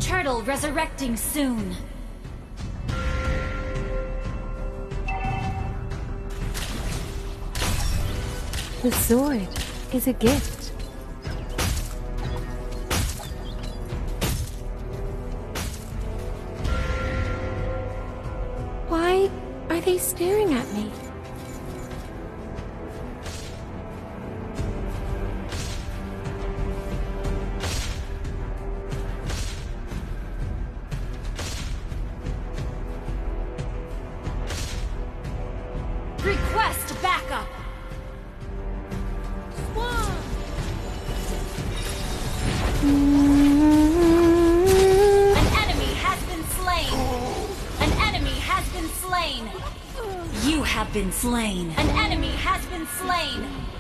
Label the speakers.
Speaker 1: turtle resurrecting soon.
Speaker 2: The sword is a gift. Why are they staring at me?
Speaker 1: Request backup! An enemy has been slain! An enemy has been slain! You have been slain! An enemy has been slain!